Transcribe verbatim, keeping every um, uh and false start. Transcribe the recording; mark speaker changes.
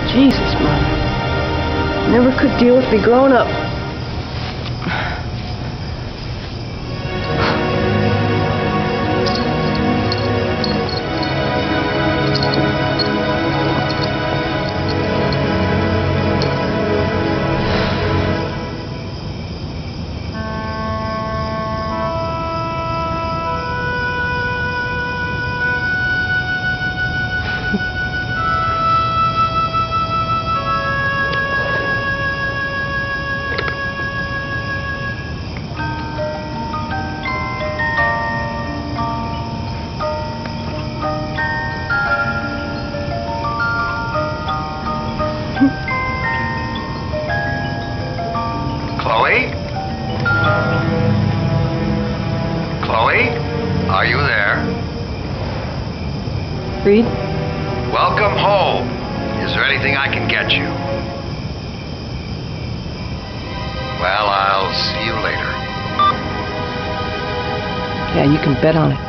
Speaker 1: Jesus, Mom. Never could deal with me growing up.
Speaker 2: Chloe? Chloe? Are you there?
Speaker 1: Reed?
Speaker 2: Welcome home. Is there anything I can get you? Well, I'll see you later.
Speaker 1: Yeah, you can bet on it.